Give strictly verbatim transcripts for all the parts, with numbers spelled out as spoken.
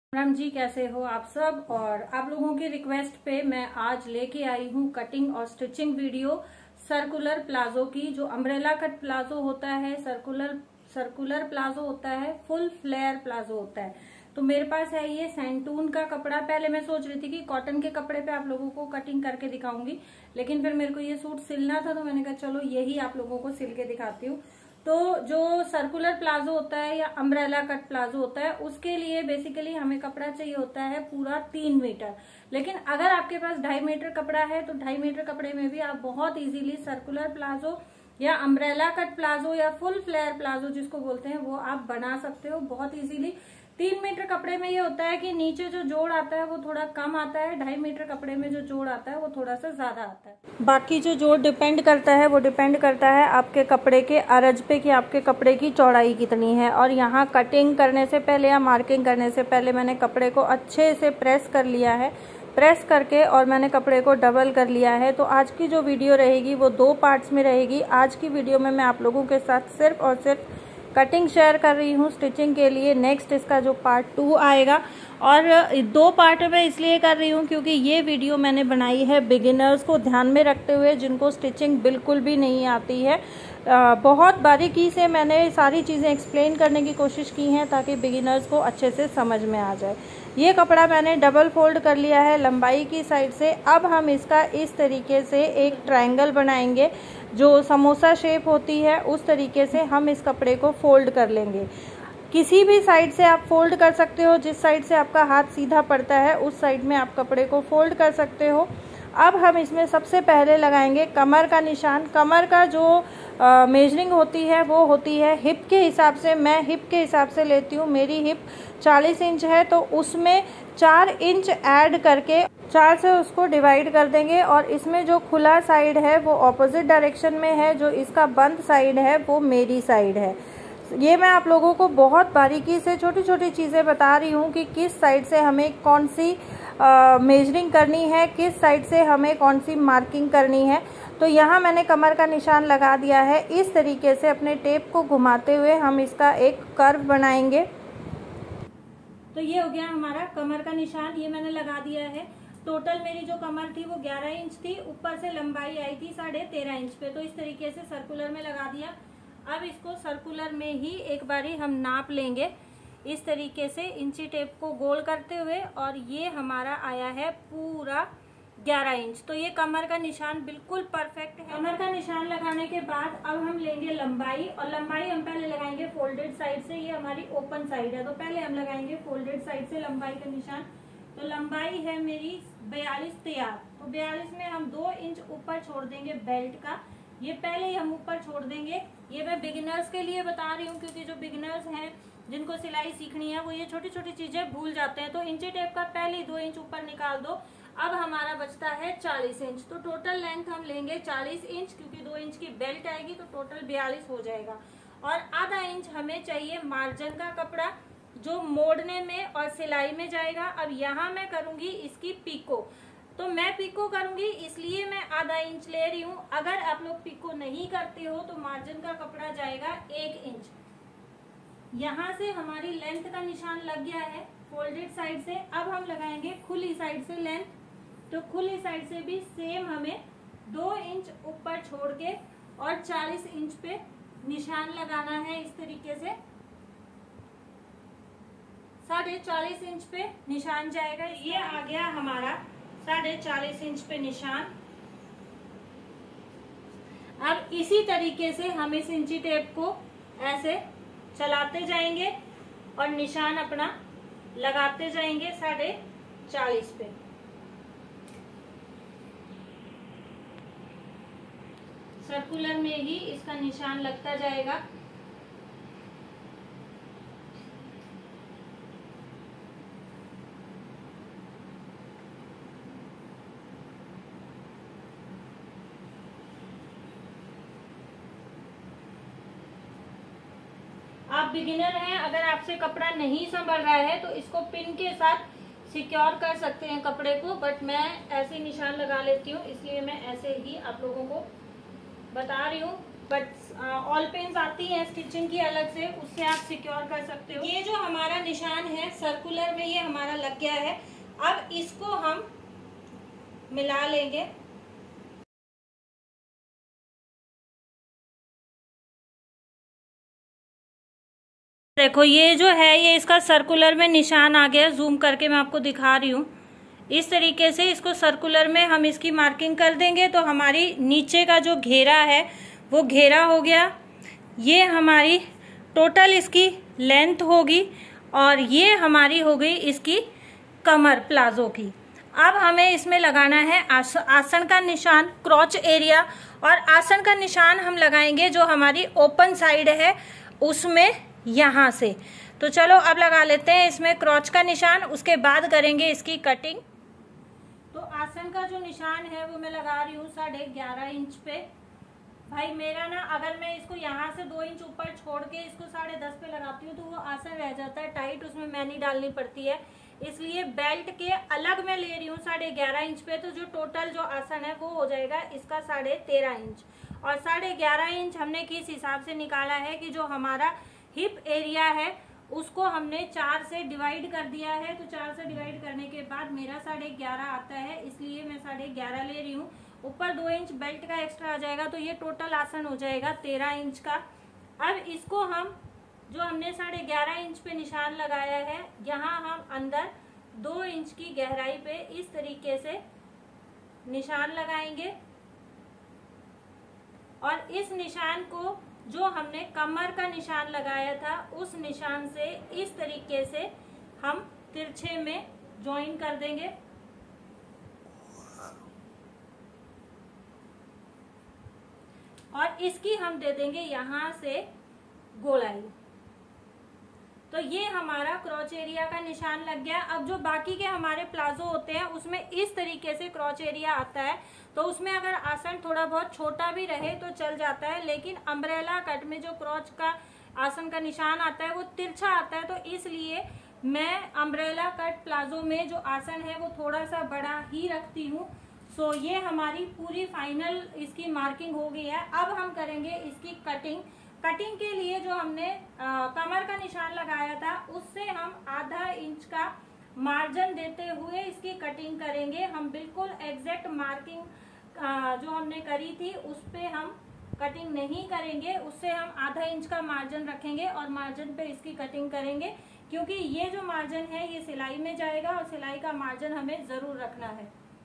राम जी, कैसे हो आप सब। और आप लोगों की रिक्वेस्ट पे मैं आज लेके आई हूँ कटिंग और स्टिचिंग वीडियो सर्कुलर प्लाजो की। जो अम्ब्रेला कट प्लाजो होता है, सर्कुलर सर्कुलर प्लाजो होता है, फुल फ्लेयर प्लाजो होता है। तो मेरे पास है ये सैंटून का कपड़ा। पहले मैं सोच रही थी कि कॉटन के कपड़े पे आप लोगों को कटिंग करके दिखाऊंगी, लेकिन फिर मेरे को ये सूट सिलना था तो मैंने कहा चलो यही आप लोगों को सिल के दिखाती हूँ। तो जो सर्कुलर प्लाजो होता है या अम्ब्रेला कट प्लाजो होता है, उसके लिए बेसिकली हमें कपड़ा चाहिए होता है पूरा तीन मीटर। लेकिन अगर आपके पास ढाई मीटर कपड़ा है तो ढाई मीटर कपड़े में भी आप बहुत इजीली सर्कुलर प्लाजो या अम्ब्रेला कट प्लाजो या फुल फ्लेयर प्लाजो जिसको बोलते हैं वो आप बना सकते हो बहुत इजीली। तीन मीटर कपड़े में ये होता है कि नीचे जो जोड़ आता है वो थोड़ा कम आता है, ढाई मीटर कपड़े में जो जोड़ आता है वो थोड़ा सा ज्यादा आता है। बाकी जो जोड़ डिपेंड करता है वो डिपेंड करता है आपके कपड़े के अरज पे कि आपके कपड़े की चौड़ाई कितनी है। और यहाँ कटिंग करने से पहले या मार्किंग करने से पहले मैंने कपड़े को अच्छे से प्रेस कर लिया है। प्रेस करके और मैंने कपड़े को डबल कर लिया है। तो आज की जो वीडियो रहेगी वो दो पार्ट्स में रहेगी। आज की वीडियो में मैं आप लोगों के साथ सिर्फ और सिर्फ कटिंग शेयर कर रही हूँ स्टिचिंग के लिए। नेक्स्ट इसका जो पार्ट टू आएगा। और दो पार्ट में इसलिए कर रही हूँ क्योंकि ये वीडियो मैंने बनाई है बिगिनर्स को ध्यान में रखते हुए, जिनको स्टिचिंग बिल्कुल भी नहीं आती है। आ, बहुत बारीकी से मैंने सारी चीज़ें एक्सप्लेन करने की कोशिश की हैं ताकि बिगिनर्स को अच्छे से समझ में आ जाए। ये कपड़ा मैंने डबल फोल्ड कर लिया है लंबाई की साइड से। अब हम इसका इस तरीके से एक ट्रायंगल बनाएंगे, जो समोसा शेप होती है उस तरीके से हम इस कपड़े को फोल्ड कर लेंगे। किसी भी साइड से आप फोल्ड कर सकते हो, जिस साइड से आपका हाथ सीधा पड़ता है उस साइड में आप कपड़े को फोल्ड कर सकते हो। अब हम इसमें सबसे पहले लगाएंगे कमर का निशान। कमर का जो मेजरिंग होती है वो होती है हिप के हिसाब से। मैं हिप के हिसाब से लेती हूँ। मेरी हिप चालीस इंच है तो उसमें चार इंच ऐड करके चार से उसको डिवाइड कर देंगे। और इसमें जो खुला साइड है वो ऑपोजिट डायरेक्शन में है, जो इसका बंद साइड है वो मेरी साइड है। ये मैं आप लोगों को बहुत बारीकी से छोटी छोटी चीज़ें बता रही हूँ कि किस साइड से हमें कौन सी मेजरिंग करनी है, किस साइड से हमें कौन सी मार्किंग करनी है। तो यहाँ मैंने कमर का निशान लगा दिया है। इस तरीके से अपने टेप को घुमाते हुए हम इसका एक कर्व बनाएंगे। तो ये हो गया हमारा कमर का निशान, ये मैंने लगा दिया है। टोटल मेरी जो कमर थी वो ग्यारह इंच थी, ऊपर से लंबाई आई थी साढ़े तेरह इंच पे। तो इस तरीके से सर्कुलर में लगा दिया। अब इसको सर्कुलर में ही एक बारी हम नाप लेंगे इस तरीके से इंची टेप को गोल करते हुए। और ये हमारा आया है पूरा ग्यारह इंच। तो ये कमर का निशान बिल्कुल परफेक्ट है। कमर का निशान लगाने के बाद अब हम लेंगे लंबाई, और लंबाई हम पहले लगाएंगे फोल्डेड साइड से। ये हमारी ओपन साइड है तो पहले हम लगाएंगे फोल्डेड साइड से लंबाई का निशान। तो लंबाई है मेरी बयालीस तैयार। तो बयालीस में हम दो इंच ऊपर छोड़ देंगे बेल्ट का। ये पहले ही हम ऊपर छोड़ देंगे। ये मैं बिगिनर्स के लिए बता रही हूँ क्योंकि जो बिगिनर्स हैं जिनको सिलाई सीखनी है वो ये छोटी छोटी चीजें भूल जाते हैं। तो इंची टेप का पहले ही दो इंच ऊपर निकाल दो। अब हमारा बचता है चालीस इंच। तो टोटल लेंथ हम लेंगे चालीस इंच, क्योंकि दो इंच की बेल्ट आएगी तो टोटल बयालीस हो जाएगा। और आधा इंच हमें चाहिए मार्जिन का कपड़ा जो मोड़ने में और सिलाई में जाएगा। अब यहाँ मैं करूंगी इसकी पीको। तो मैं पीको करूंगी इसलिए मैं आधा इंच ले रही हूँ। अगर आप लोग पीको नहीं करते हो तो मार्जिन का कपड़ा जाएगा एक इंच। यहाँ से हमारी लेंथ का निशान लग गया है फोल्डेड साइड से। अब हम लगाएंगे खुली साइड से लेंथ। तो खुली साइड से भी सेम हमें दो इंच ऊपर छोड़ के और चालीस इंच पे निशान लगाना है इस तरीके से। साढ़े चालीस इंच पे निशान जाएगा। ये आ गया हमारा साढ़े चालीस इंच पे निशान। अब इसी तरीके से हम इस इंची टेप को ऐसे चलाते जाएंगे और निशान अपना लगाते जाएंगे साढ़े चालीस पे। सर्कुलर में ही इसका निशान लगता जाएगा। आप बिगिनर हैं, अगर आपसे कपड़ा नहीं संभल रहा है तो इसको पिन के साथ सिक्योर कर सकते हैं कपड़े को, बट मैं ऐसे निशान लगा लेती हूँ इसलिए मैं ऐसे ही आप लोगों को बता रही हूँ। बट ऑल पेन्स आती हैं स्टिचिंग की अलग से, उससे आप सिक्योर कर सकते हो। ये जो हमारा निशान है सर्कुलर में ये हमारा लग गया है। अब इसको हम मिला लेंगे। देखो ये जो है ये इसका सर्कुलर में निशान आ गया, जूम करके मैं आपको दिखा रही हूँ। इस तरीके से इसको सर्कुलर में हम इसकी मार्किंग कर देंगे तो हमारी नीचे का जो घेरा है वो घेरा हो गया। ये हमारी टोटल इसकी लेंथ होगी और ये हमारी हो गई इसकी कमर प्लाजो की। अब हमें इसमें लगाना है आस, आसन का निशान, क्रॉच एरिया, और आसन का निशान हम लगाएंगे जो हमारी ओपन साइड है उसमें, यहाँ से। तो चलो अब लगा लेते हैं इसमें क्रॉच का निशान, उसके बाद करेंगे इसकी कटिंग। तो आसन का जो निशान है वो मैं लगा रही हूँ साढ़े ग्यारह इंच पे। भाई मेरा ना, अगर मैं इसको यहाँ से दो इंच ऊपर छोड़ के इसको साढ़े दस पे लगाती हूँ तो वो आसन रह जाता है टाइट, उसमें मैनी डालनी पड़ती है, इसलिए बेल्ट के अलग मैं ले रही हूँ साढ़े ग्यारह इंच पे। तो जो टोटल जो आसन है वो हो जाएगा इसका साढ़े तेरह इंच। और साढ़े ग्यारह इंच हमने किस हिसाब से निकाला है कि जो हमारा हिप एरिया है उसको हमने चार से डिवाइड कर दिया है। तो चार से डिवाइड करने के बाद मेरा साढ़े ग्यारह आता है, इसलिए मैं साढ़े ग्यारह ले रही हूँ। ऊपर दो इंच बेल्ट का एक्स्ट्रा आ जाएगा तो ये टोटल आसन हो जाएगा तेरह इंच का। अब इसको हम जो हमने साढ़े ग्यारह इंच पे निशान लगाया है, यहाँ हम अंदर दो इंच की गहराई पे इस तरीके से निशान लगाएंगे। और इस निशान को जो हमने कमर का निशान लगाया था उस निशान से इस तरीके से हम तिरछे में ज्वाइन कर देंगे। और इसकी हम दे देंगे यहाँ से गोलाई। तो ये हमारा क्रॉच एरिया का निशान लग गया। अब जो बाकी के हमारे प्लाजो होते हैं उसमें इस तरीके से क्रॉच एरिया आता है, तो उसमें अगर आसन थोड़ा बहुत छोटा भी रहे तो चल जाता है, लेकिन अम्ब्रेला कट में जो क्रॉच का आसन का निशान आता है वो तिरछा आता है। तो इसलिए मैं अम्ब्रेला कट प्लाजो में जो आसन है वो थोड़ा सा बड़ा ही रखती हूँ। सो ये हमारी पूरी फाइनल इसकी मार्किंग हो गई है। अब हम करेंगे इसकी कटिंग। कटिंग के लिए जो हमने आ, कमर का निशान लगाया था उससे हम आधा इंच का मार्जिन देते हुए इसकी कटिंग करेंगे। हम बिल्कुल एग्जैक्ट मार्किंग आ, जो हमने करी थी उस पे हम कटिंग नहीं करेंगे, उससे हम आधा इंच का मार्जिन रखेंगे और मार्जिन पे इसकी कटिंग करेंगे, क्योंकि ये जो मार्जिन है ये सिलाई में जाएगा और सिलाई का मार्जिन हमें जरूर रखना है।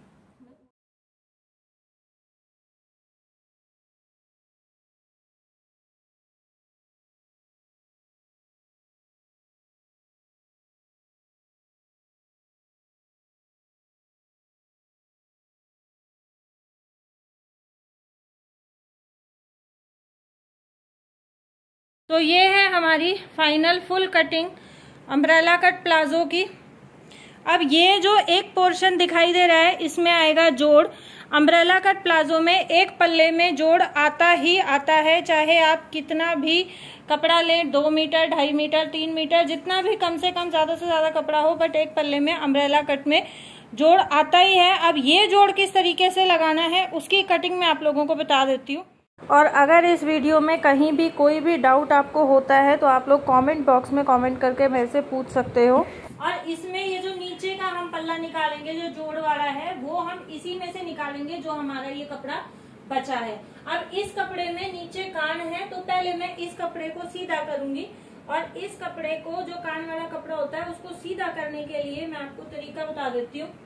तो ये है हमारी final full cutting umbrella cut palazzo की। अब ये जो एक पोर्शन दिखाई दे रहा है इसमें आएगा जोड़। अम्ब्रेला कट प्लाजो में एक पल्ले में जोड़ आता ही आता है, चाहे आप कितना भी कपड़ा लें, दो मीटर, ढाई मीटर, तीन मीटर, जितना भी कम से कम ज्यादा से ज्यादा कपड़ा हो, बट एक पल्ले में अम्ब्रेला कट में जोड़ आता ही है। अब ये जोड़ किस तरीके से लगाना है उसकी कटिंग मैं आप लोगों को बता देती हूँ। और अगर इस वीडियो में कहीं भी कोई भी डाउट आपको होता है तो आप लोग कमेंट बॉक्स में कमेंट करके मेरे से पूछ सकते हो। और इसमें ये जो नीचे का हम पल्ला निकालेंगे जो जोड़ वाला है वो हम इसी में से निकालेंगे जो हमारा ये कपड़ा बचा है। अब इस कपड़े में नीचे कान है तो पहले मैं इस कपड़े को सीधा करूंगी और इस कपड़े को जो कान वाला कपड़ा होता है उसको सीधा करने के लिए मैं आपको तरीका बता देती हूँ।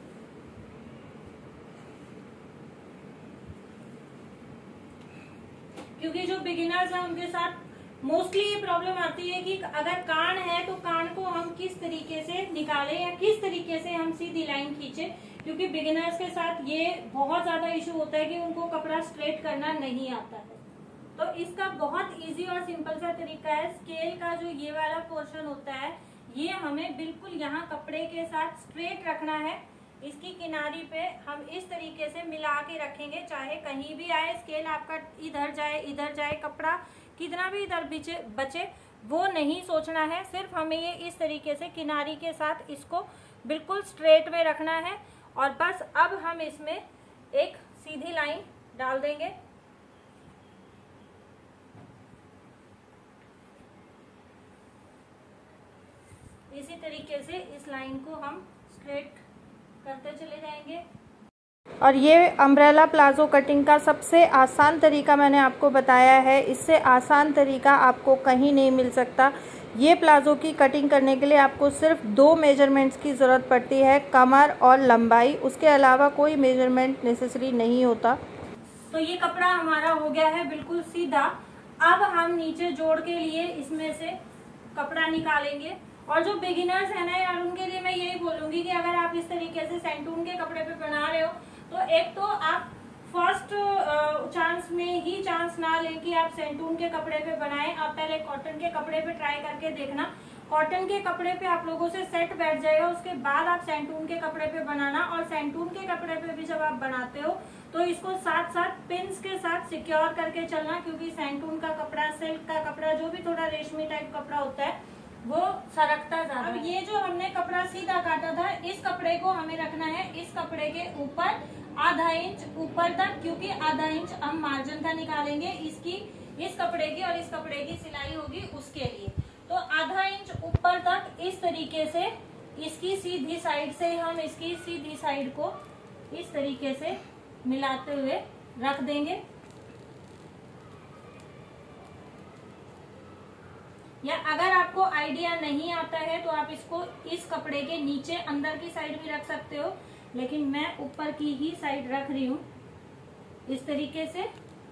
क्योंकि जो बिगिनर्स हैं उनके साथ मोस्टली ये प्रॉब्लम आती है कि अगर कान है तो कान को हम किस तरीके से निकालें या किस तरीके से हम सीधी लाइन खींचे, क्योंकि बिगिनर्स के साथ ये बहुत ज्यादा इशू होता है कि उनको कपड़ा स्ट्रेट करना नहीं आता है। तो इसका बहुत इजी और सिंपल सा तरीका है। स्केल का जो ये वाला पोर्शन होता है ये हमें बिल्कुल यहाँ कपड़े के साथ स्ट्रेट रखना है। इसकी किनारी पे हम इस तरीके से मिला के रखेंगे, चाहे कहीं भी आए स्केल आपका, इधर जाए इधर जाए, कपड़ा कितना भी इधर बचे बचे वो नहीं सोचना है। सिर्फ हमें ये इस तरीके से किनारी के साथ इसको बिल्कुल स्ट्रेट में रखना है और बस अब हम इसमें एक सीधी लाइन डाल देंगे। इसी तरीके से इस लाइन को हम स्ट्रेट करते चले जाएंगे। और ये अम्ब्रेला प्लाजो कटिंग का सबसे आसान तरीका मैंने आपको बताया है। इससे आसान तरीका आपको कहीं नहीं मिल सकता। ये प्लाजो की कटिंग करने के लिए आपको सिर्फ दो मेजरमेंट्स की ज़रूरत पड़ती है, कमर और लंबाई। उसके अलावा कोई मेजरमेंट नेसेसरी नहीं होता। तो ये कपड़ा हमारा हो गया है बिल्कुल सीधा। अब हम नीचे जोड़ के लिए इसमें से कपड़ा निकालेंगे। और जो बिगिनर्स है ना यार, उनके लिए मैं यही बोलूँगी कि अगर आप इस तरीके से सेंटून के कपड़े पे बना रहे हो तो एक तो आप फर्स्ट चांस में ही चांस ना लें कि आप सेंटून के कपड़े पे बनाएं। आप पहले कॉटन के कपड़े पे ट्राई करके देखना। कॉटन के कपड़े पे आप लोगों से सेट बैठ जाएगा, उसके बाद आप सेंटून के कपड़े पे बनाना। और सेंटून के कपड़े पे भी जब आप बनाते हो तो इसको साथ साथ पिन्स के साथ सिक्योर करके चलना, क्योंकि सेंटून का कपड़ा, सिल्क का कपड़ा, जो भी थोड़ा रेशमी टाइप कपड़ा होता है वो सरकता ज्यादा। अब ये जो हमने कपड़ा सीधा काटा था, इस कपड़े को हमें रखना है इस कपड़े के ऊपर आधा इंच ऊपर तक, क्योंकि आधा इंच हम मार्जिन का निकालेंगे इसकी, इस कपड़े की, और इस कपड़े की सिलाई होगी उसके लिए। तो आधा इंच ऊपर तक इस तरीके से इसकी सीधी साइड से हम इसकी सीधी साइड को इस तरीके से मिलाते हुए रख देंगे। या अगर आपको आइडिया नहीं आता है तो आप इसको इस कपड़े के नीचे अंदर की साइड भी रख सकते हो, लेकिन मैं ऊपर की ही साइड रख रही हूँ इस तरीके से।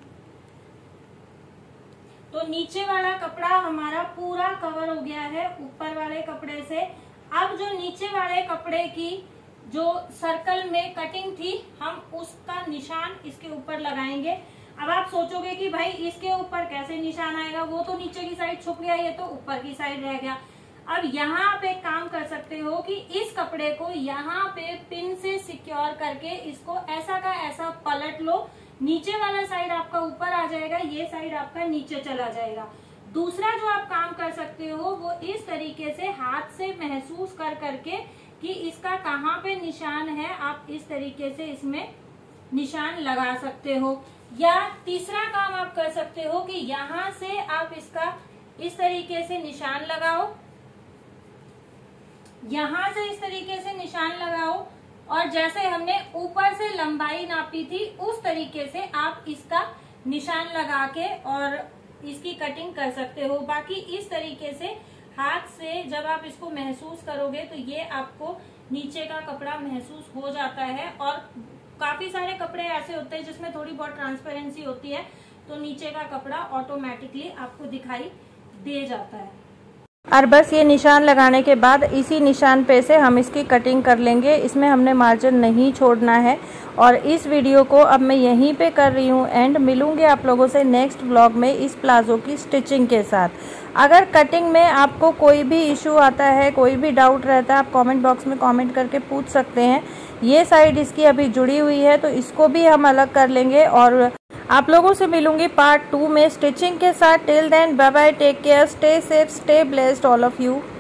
तो नीचे वाला कपड़ा हमारा पूरा कवर हो गया है ऊपर वाले कपड़े से। अब जो नीचे वाले कपड़े की जो सर्कल में कटिंग थी, हम उसका निशान इसके ऊपर लगाएंगे। अब आप सोचोगे कि भाई इसके ऊपर कैसे निशान आएगा, वो तो नीचे की साइड छुप गया, ये तो ऊपर की साइड रह गया। अब यहाँ आप एक काम कर सकते हो कि इस कपड़े को यहाँ पे पिन से सिक्योर करके इसको ऐसा का ऐसा पलट लो। नीचे वाला साइड आपका ऊपर आ जाएगा, ये साइड आपका नीचे चला जाएगा। दूसरा जो आप काम कर सकते हो वो इस तरीके से हाथ से महसूस कर करके कि इसका कहाँ पे निशान है, आप इस तरीके से इसमें निशान लगा सकते हो। या तीसरा काम आप कर सकते हो कि यहाँ से आप इसका इस तरीके से निशान लगाओ, यहाँ से इस तरीके से निशान लगाओ, और जैसे हमने ऊपर से लंबाई नापी थी उस तरीके से आप इसका निशान लगा के और इसकी कटिंग कर सकते हो। बाकी इस तरीके से हाथ से जब आप इसको महसूस करोगे तो ये आपको नीचे का कपड़ा महसूस हो जाता है। और काफी सारे कपड़े ऐसे होते हैं जिसमें थोड़ी बहुत ट्रांसपेरेंसी होती है, तो नीचे का कपड़ा ऑटोमेटिकली आपको दिखाई दे जाता है। और बस ये निशान लगाने के बाद इसी निशान पे से हम इसकी कटिंग कर लेंगे। इसमें हमने मार्जिन नहीं छोड़ना है। और इस वीडियो को अब मैं यहीं पे कर रही हूँ एंड मिलूंगी आप लोगों से नेक्स्ट व्लॉग में इस प्लाजो की स्टिचिंग के साथ। अगर कटिंग में आपको कोई भी इशू आता है, कोई भी डाउट रहता है, आप कमेंट बॉक्स में कमेंट करके पूछ सकते हैं। ये साइड इसकी अभी जुड़ी हुई है तो इसको भी हम अलग कर लेंगे। और आप लोगों से मिलूंगी पार्ट टू में स्टिचिंग के साथ। Till then bye bye, take care, stay safe, stay blessed all of you.